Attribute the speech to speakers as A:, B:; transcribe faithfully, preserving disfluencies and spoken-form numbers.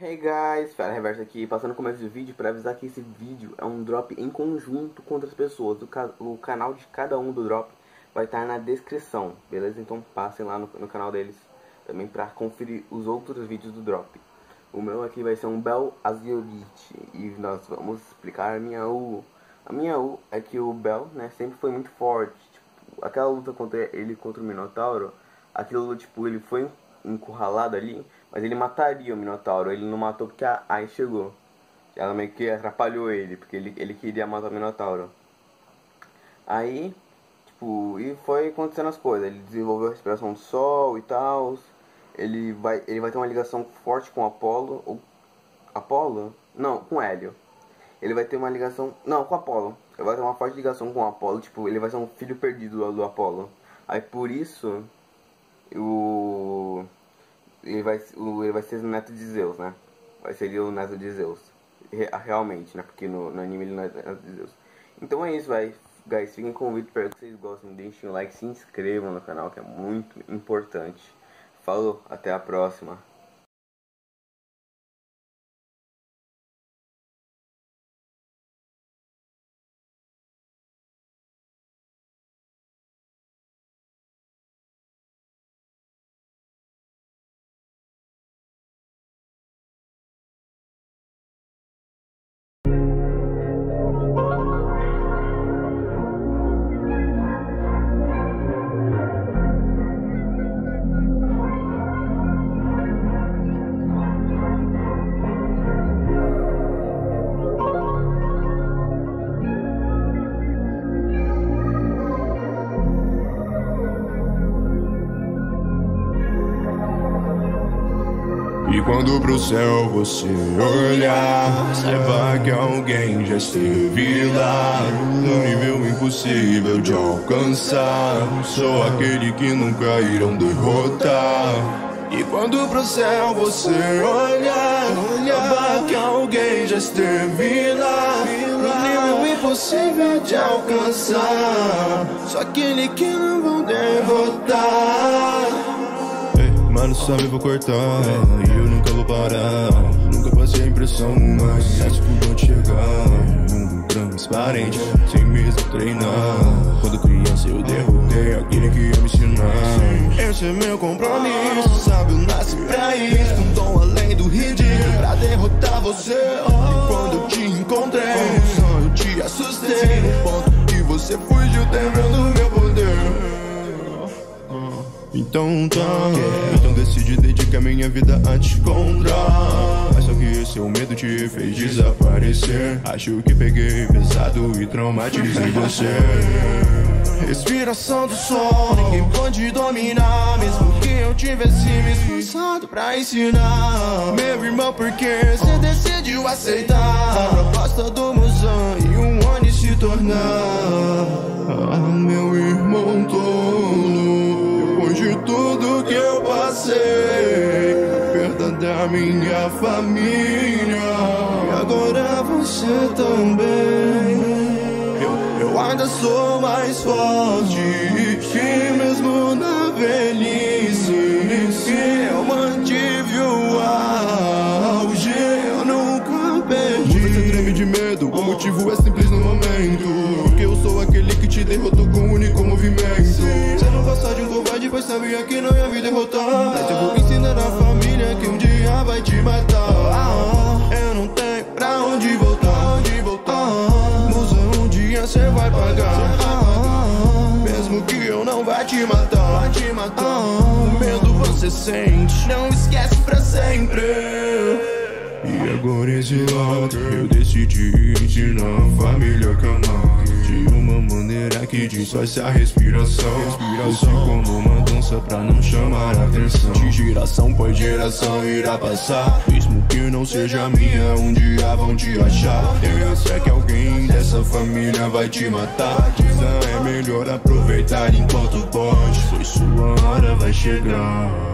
A: Hey guys, Fera Reverso aqui, passando o começo do vídeo para avisar que esse vídeo é um drop em conjunto com outras pessoas. O, ca o canal de cada um do drop vai estar na descrição, beleza? Então passem lá no, no canal deles também para conferir os outros vídeos do drop. O meu aqui vai ser um Bel Aziorit e nós vamos explicar a minha U. A minha U é que o Bel, né, sempre foi muito forte. Tipo, aquela luta contra ele contra o Minotauro, aquilo, tipo, ele foi encurralado ali, mas ele mataria o Minotauro. Ele não matou porque a Ai chegou. Ela meio que atrapalhou ele, porque ele, ele queria matar o Minotauro. Aí, tipo, e foi acontecendo as coisas. Ele desenvolveu a respiração do sol e tal. Ele vai, ele vai ter uma ligação forte com Apolo. Ou Apolo? Não, com Hélio. Ele vai ter uma ligação... Não, com Apolo. Ele vai ter uma forte ligação com Apolo. Tipo, ele vai ser um filho perdido do, do Apolo. Aí por isso... O... Ele vai, o, ele vai ser o neto de Zeus, né? Vai ser o neto de Zeus. Realmente, né? Porque no, no anime ele não é neto de Zeus. Então é isso, vai. Guys, fiquem com o vídeo. Espero que vocês gostem. Deixem o like, se inscrevam no canal, que é muito importante. Falou, até a próxima.
B: E quando pro céu você olhar, saiba que alguém já esteve lá, no nível impossível de alcançar. Sou aquele que nunca irão derrotar. E quando pro céu você olhar, saiba que alguém já esteve lá, no nível impossível de alcançar. Só aquele que não vão derrotar. Mano, sabe, vou cortar, e eu nunca vou parar. Nunca passei a impressão, mas acho que vou chegar. Mundo transparente, sem mesmo treinar. Quando criança eu derrotei aquele que ia me ensinar. Esse é meu compromisso, sabe, eu nasci pra isso. Um dom além do ridículo pra derrotar você. E quando eu te encontrei, com um sonho eu te assustei, no ponto que você fugiu temendo meu poder. Então tá, então decidi dedicar minha vida a te encontrar. Mas só que esse é o medo te fez desaparecer. Acho que peguei pesado e traumatizei você. Respiração do sol, ninguém pode dominar. Mesmo que eu tivesse me esforçado pra ensinar. Meu irmão, por que você decidiu aceitar a proposta do Muzan e um Oni se tornar? Ah, meu irmão tolo, depois de tudo que eu passei, a perda da minha família, e agora você também. Eu, eu ainda sou mais forte que mesmo na velhice, eu mantive o auge, eu nunca perdi. Você treme de medo, o motivo é simples no momento, porque eu sou aquele que te derrotou com um único movimento. Você não gosta de um covarde, pois sabia que não ia me derrotar. Mas eu vou ensinar a família que um dia vai te matar. Eu não tenho pra onde voltar, onde voltar. Musa, um dia cê vai pagar. Mesmo que eu não vai te matar, vai te matar. O medo você sente, não esquece pra sempre. E agora esse lado eu decidi ensinar a família que amar de uma maneira que disfarce a respiração. Respiração como uma dança pra não chamar a atenção. De geração por geração irá passar. Mesmo que não seja minha, um dia vão te achar. Eu sei que alguém dessa família vai te matar. Então é melhor aproveitar enquanto pode, pois sua hora vai chegar.